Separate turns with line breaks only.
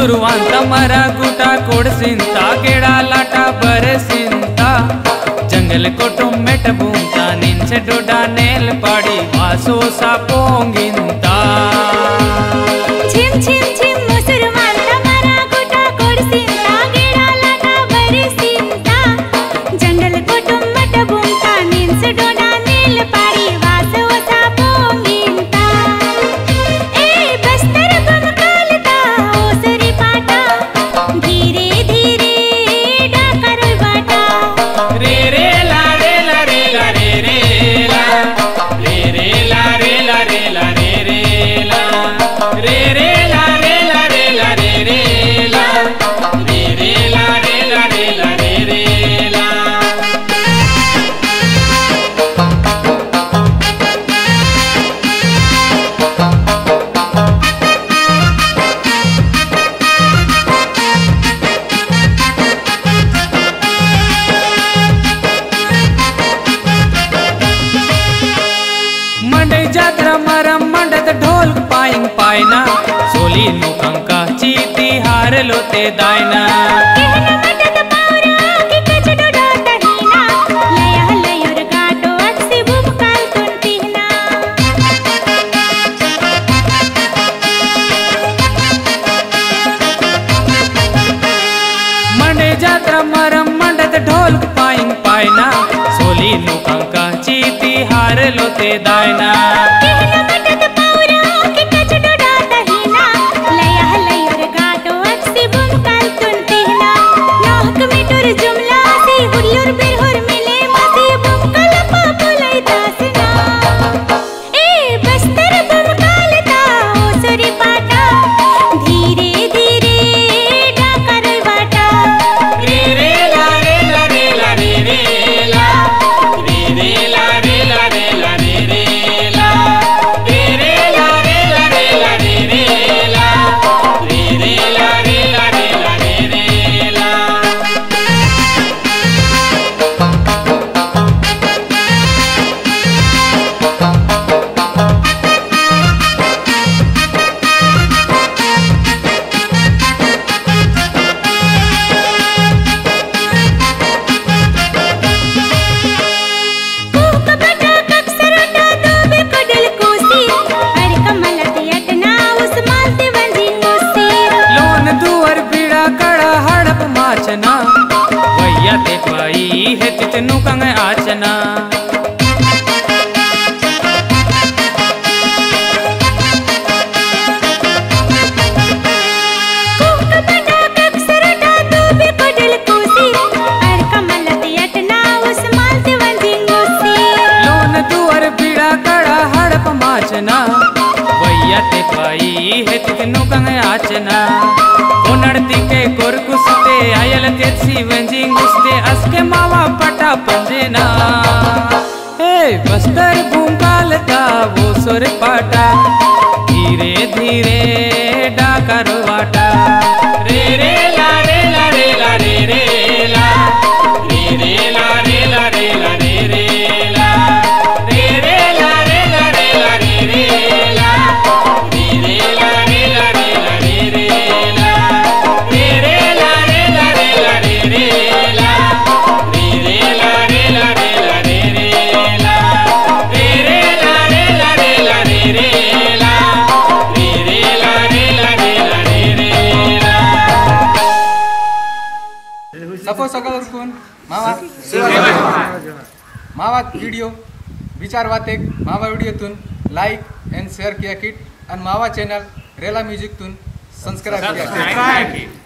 सुरुवांत मरा गुटा कोडसिंता गेड़ा लाटा बरसिंता जंगल कुटुंब मेट बूंता निंचे डोडा नेल पाड़ी वासो सा पोंगिंता
छिम छिम छिम सुरुवांत मरा गुटा कोडसिंता गेड़ा लाटा बरसिंता जंगल कुटुंब मेट बूंता निंचे डोडा नेल पाड़ी वासो सा पोंगिंता ए बस्तर बम कालता ओसरी पाटा धीरे धीरे डाकरोय बाटा
रे रे ला रे ला रे ला रे रे ला रे रे ला रे ला रे ला रे रे ला रे रे ला रे ला रे ला रे रे ला रे रे ला रे ला रे ला रे रे ला। मंडई जात्रा मरम मंडत ढोल पाइंग पायना सोली नुकंका चीती हार लोते दायना
कहना मटक पावरा की कचडो डाता हीना लया लयोर गाटो अक्सी बुम काल तुंतीना
मंडई जात्रा मरम मंडत ढोल पाइंग पायना सोली नुकंका चीती हार लोते दायना
कहना मटक पावरा की कचडो डाता हीना लया लयोर गाटो अक्सी बुम काल तुंतीना नोहक मिटुर जुमला सी हुल्लुर बिरहुर मिले मसी बुम कल पापुलै दासना ए बस्तर बुम कालता ओसरी पाटा धीरे धीरे डाकरोय बाटा
रे रे ला रे ला रे ला रे रे ला रे रे ला रे ला रे ला रे रे ला रे रे ला रे ला रे ला रे रे ला रे रे ला रे ला रे ला रे रे ला।
कूक बटा कक्सरटा दोबे कोडल कोसी हर कमल दियटना उस मालते वंजी कोसी
लोन दुवर पीड़ा कड़ा हड़प माचना भैया ते पाई है तितनु कंग आचना
कूक बटा कक्सरटा दोबे कोडल कोसी हर कमल दियटना उस मालते वंजी कोसी
लोन दुवर पीड़ा कड़ा हड़प माचना भैया ते पाई है तितनु कंग आचना उनड़ती के कोरकुसते आयल तेसी वंजी गुस्ते अस्के मावा पटा पंजेना हे बस्तर भूंगालता वो सुर पाटा धीरे धीरे डाकरो वाटा रे रे ला रे ला रे ला रे रे ला रे रे ला रे ला रे ला रे रे ला रे रे ला रे ला रे ला रे रे ला रे रे ला रे ला रे ला रे रे ला रे रे ला रे ला रे ला रे रे ला रे रे ला रे ला रे ला रे रे ला रे रे ला रे ला रे ला रे रे ला रे रे ला रे ला रे ला रे रे ला।
सपोज सकल कोण मावा मावा व्हिडिओ विचार वातेक मावा व्हिडिओतून लाईक अँड शेअर किया किट आणि मावा चॅनल रेला म्युझिकतून सबस्क्राईब किया